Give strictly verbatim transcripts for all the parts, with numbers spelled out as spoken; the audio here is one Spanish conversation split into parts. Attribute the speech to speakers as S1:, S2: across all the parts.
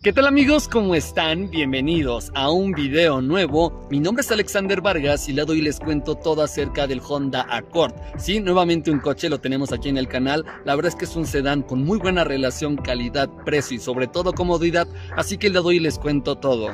S1: ¿Qué tal amigos? ¿Cómo están? Bienvenidos a un video nuevo. Mi nombre es Alexander Vargas y le doy y les cuento todo acerca del Honda Accord. Sí, nuevamente un coche, lo tenemos aquí en el canal. La verdad es que es un sedán con muy buena relación calidad-precio y sobre todo comodidad, así que le doy y les cuento todo.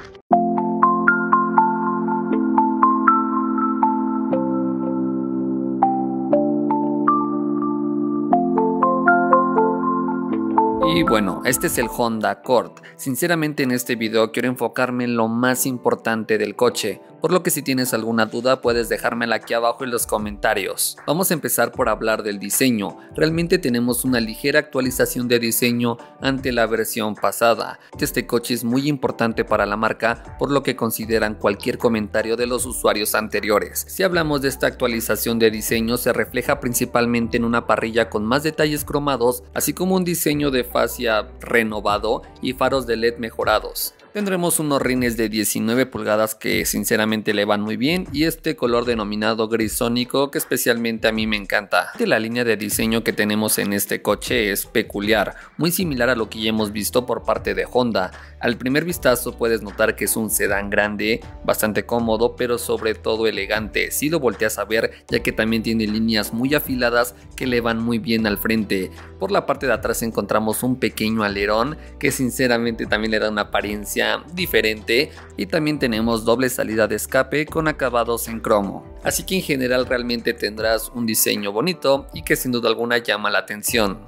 S1: Y bueno, este es el Honda Accord. Sinceramente en este video quiero enfocarme en lo más importante del coche, por lo que si tienes alguna duda puedes dejármela aquí abajo en los comentarios. Vamos a empezar por hablar del diseño. Realmente tenemos una ligera actualización de diseño ante la versión pasada. Este coche es muy importante para la marca, por lo que consideran cualquier comentario de los usuarios anteriores. Si hablamos de esta actualización de diseño, se refleja principalmente en una parrilla con más detalles cromados, así como un diseño de fascia renovado y faros de L E D mejorados. Tendremos unos rines de diecinueve pulgadas que sinceramente le van muy bien y este color denominado gris sónico que especialmente a mí me encanta. La línea de diseño que tenemos en este coche es peculiar, muy similar a lo que ya hemos visto por parte de Honda. Al primer vistazo puedes notar que es un sedán grande, bastante cómodo, pero sobre todo elegante si lo volteas a ver, ya que también tiene líneas muy afiladas que le van muy bien al frente. Por la parte de atrás encontramos un pequeño alerón que sinceramente también le da una apariencia diferente y también tenemos doble salida de escape con acabados en cromo. Así que en general realmente tendrás un diseño bonito y que sin duda alguna llama la atención.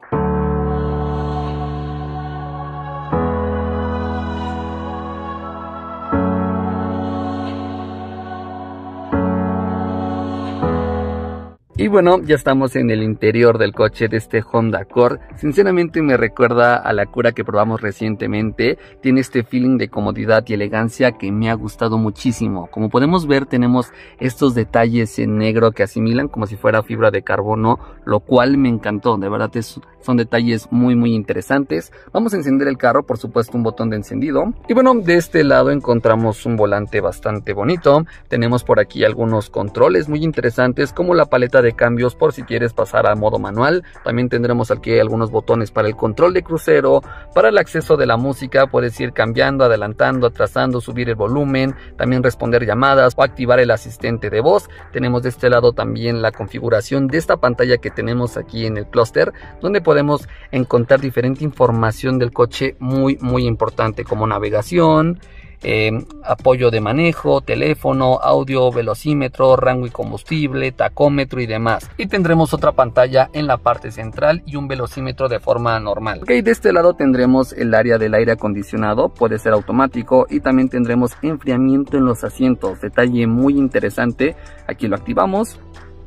S1: Y bueno, ya estamos en el interior del coche de este Honda Accord. Sinceramente me recuerda a la Acura que probamos recientemente. Tiene este feeling de comodidad y elegancia que me ha gustado muchísimo. Como podemos ver, tenemos estos detalles en negro que asimilan como si fuera fibra de carbono, lo cual me encantó. De verdad es, son detalles muy muy interesantes. Vamos a encender el carro, por supuesto un botón de encendido. Y bueno, de este lado encontramos un volante bastante bonito. Tenemos por aquí algunos controles muy interesantes como la paleta de cambios por si quieres pasar a modo manual. También tendremos aquí algunos botones para el control de crucero, para el acceso de la música, puedes ir cambiando, adelantando, atrasando, subir el volumen, también responder llamadas o activar el asistente de voz. Tenemos de este lado también la configuración de esta pantalla que tenemos aquí en el clúster, donde podemos encontrar diferente información del coche muy muy importante como navegación, Eh, apoyo de manejo, teléfono, audio, velocímetro, rango y combustible, tacómetro y demás. Y tendremos otra pantalla en la parte central y un velocímetro de forma normal. Ok, de este lado tendremos el área del aire acondicionado, puede ser automático, y también tendremos enfriamiento en los asientos, detalle muy interesante. Aquí lo activamos.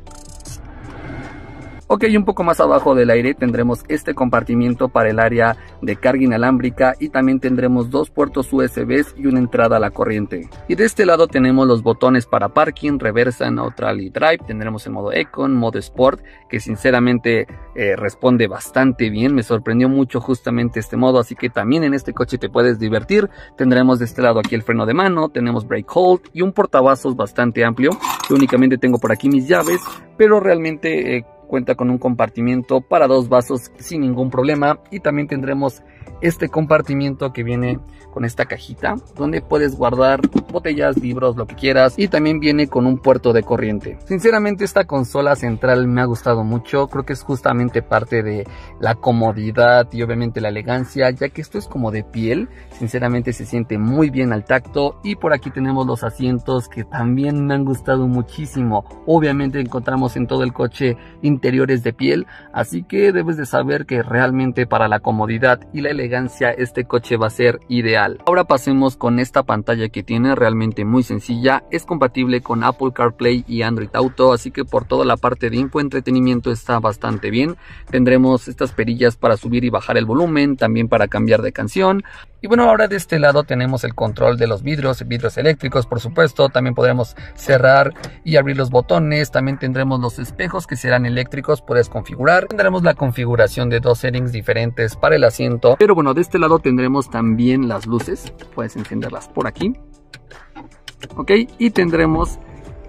S1: Ok, un poco más abajo del aire tendremos este compartimiento para el área de carga inalámbrica y también tendremos dos puertos U S B y una entrada a la corriente. Y de este lado tenemos los botones para parking, reversa, neutral y drive. Tendremos el modo Econ, modo Sport, que sinceramente eh, responde bastante bien. Me sorprendió mucho justamente este modo, así que también en este coche te puedes divertir. Tendremos de este lado aquí el freno de mano, tenemos brake hold y un portavasos bastante amplio. Yo únicamente tengo por aquí mis llaves, pero realmente Eh, cuenta con un compartimiento para dos vasos sin ningún problema. Y también tendremos este compartimiento que viene con esta cajita donde puedes guardar botellas, libros, lo que quieras, y también viene con un puerto de corriente. Sinceramente esta consola central me ha gustado mucho, creo que es justamente parte de la comodidad y obviamente la elegancia, ya que esto es como de piel. Sinceramente se siente muy bien al tacto. Y por aquí tenemos los asientos que también me han gustado muchísimo. Obviamente encontramos en todo el coche interiores de piel, así que debes de saber que realmente para la comodidad y la elegancia este coche va a ser ideal. Ahora pasemos con esta pantalla que tiene, realmente muy sencilla, es compatible con Apple CarPlay y Android Auto, así que por toda la parte de infoentretenimiento está bastante bien. Tendremos estas perillas para subir y bajar el volumen, también para cambiar de canción. Y bueno, ahora de este lado tenemos el control de los vidrios, vidrios eléctricos por supuesto. También podremos cerrar y abrir los botones. También tendremos los espejos que serán eléctricos, puedes configurar. Tendremos la configuración de dos settings diferentes para el asiento. Pero bueno, de este lado tendremos también las luces, puedes encenderlas por aquí. Ok, y tendremos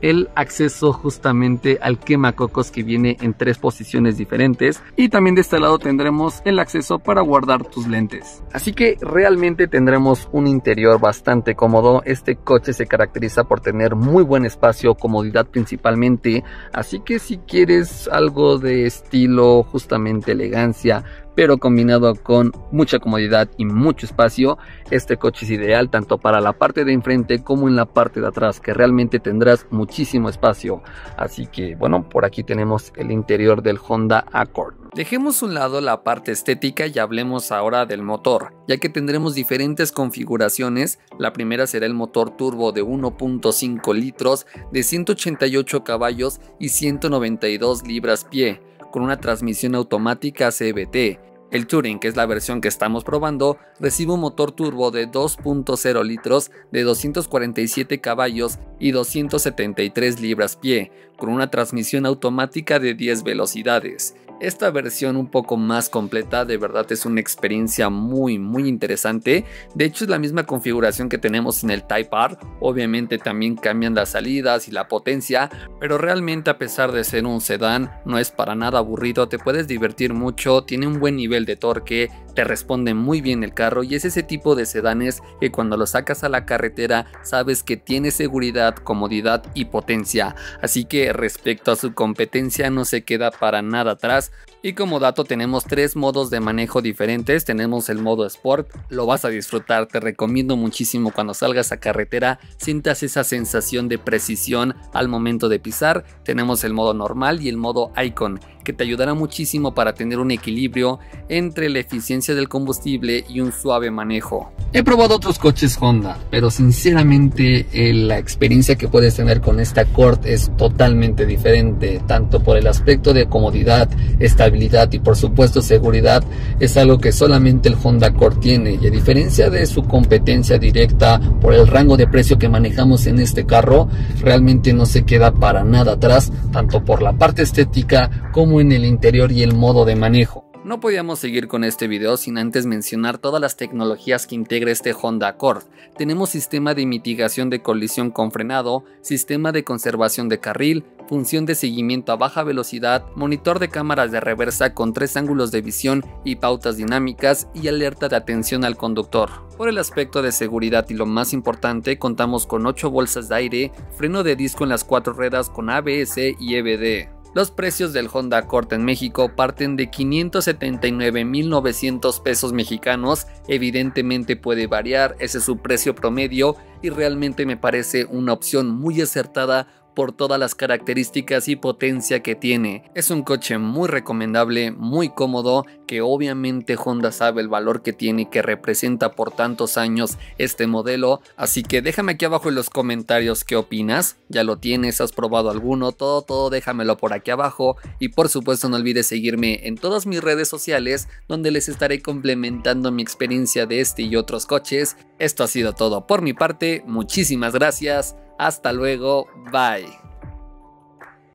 S1: el acceso justamente al quemacocos que viene en tres posiciones diferentes, y también de este lado tendremos el acceso para guardar tus lentes. Así que realmente tendremos un interior bastante cómodo. Este coche se caracteriza por tener muy buen espacio, comodidad principalmente, así que si quieres algo de estilo, justamente elegancia, pero combinado con mucha comodidad y mucho espacio, este coche es ideal tanto para la parte de enfrente como en la parte de atrás, que realmente tendrás muchísimo espacio. Así que bueno, por aquí tenemos el interior del Honda Accord. Dejemos a un lado la parte estética y hablemos ahora del motor, ya que tendremos diferentes configuraciones. La primera será el motor turbo de uno punto cinco litros de ciento ochenta y ocho caballos y ciento noventa y dos libras-pie, con una transmisión automática C V T. El Touring, que es la versión que estamos probando, recibe un motor turbo de dos punto cero litros de doscientos cuarenta y siete caballos y doscientos setenta y tres libras-pie, con una transmisión automática de diez velocidades. Esta versión un poco más completa de verdad es una experiencia muy muy interesante. De hecho es la misma configuración que tenemos en el Type R. Obviamente también cambian las salidas y la potencia, pero realmente a pesar de ser un sedán no es para nada aburrido, te puedes divertir mucho, tiene un buen nivel de torque, te responde muy bien el carro y es ese tipo de sedanes que cuando lo sacas a la carretera sabes que tiene seguridad, comodidad y potencia. Así que respecto a su competencia no se queda para nada atrás. Y como dato tenemos tres modos de manejo diferentes. Tenemos el modo Sport, lo vas a disfrutar, te recomiendo muchísimo cuando salgas a carretera, sientas esa sensación de precisión al momento de pisar. Tenemos el modo normal y el modo Icon, que te ayudará muchísimo para tener un equilibrio entre la eficiencia del combustible y un suave manejo. He probado otros coches Honda, pero sinceramente eh, la experiencia que puedes tener con esta Accord es totalmente diferente, tanto por el aspecto de comodidad, estabilidad y por supuesto seguridad. Es algo que solamente el Honda Accord tiene, y a diferencia de su competencia directa por el rango de precio que manejamos en este carro, realmente no se queda para nada atrás, tanto por la parte estética como en el interior y el modo de manejo. No podíamos seguir con este video sin antes mencionar todas las tecnologías que integra este Honda Accord. Tenemos sistema de mitigación de colisión con frenado, sistema de conservación de carril, función de seguimiento a baja velocidad, monitor de cámaras de reversa con tres ángulos de visión y pautas dinámicas y alerta de atención al conductor. Por el aspecto de seguridad y lo más importante, contamos con ocho bolsas de aire, freno de disco en las cuatro ruedas con A B S y E B D. Los precios del Honda Accord en México parten de quinientos setenta y nueve mil novecientos pesos mexicanos. Evidentemente puede variar, ese es su precio promedio y realmente me parece una opción muy acertada por todas las características y potencia que tiene. Es un coche muy recomendable, muy cómodo, que obviamente Honda sabe el valor que tiene y que representa por tantos años este modelo. Así que déjame aquí abajo en los comentarios qué opinas. ¿Ya lo tienes? ¿Has probado alguno? Todo, todo déjamelo por aquí abajo. Y por supuesto no olvides seguirme en todas mis redes sociales, donde les estaré complementando mi experiencia de este y otros coches. Esto ha sido todo por mi parte. Muchísimas gracias. Hasta luego. Bye.